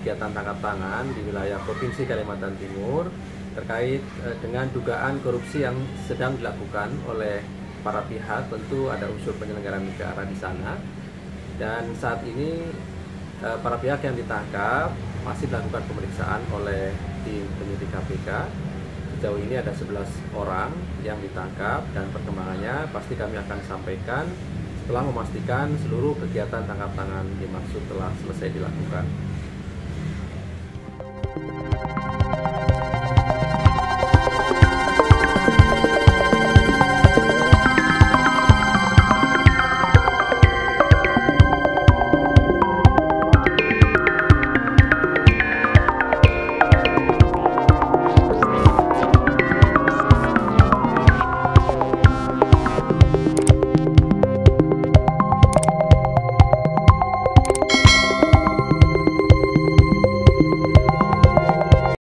kegiatan tangkap tangan di wilayah Provinsi Kalimantan Timur terkait dengan dugaan korupsi yang sedang dilakukan oleh para pihak. Tentu ada unsur penyelenggaraan negara di sana, dan saat ini para pihak yang ditangkap masih dilakukan pemeriksaan oleh tim penyidik KPK. Sejauh ini ada 11 orang yang ditangkap, dan perkembangannya pasti kami akan sampaikan setelah memastikan seluruh kegiatan tangkap tangan dimaksud telah selesai dilakukan.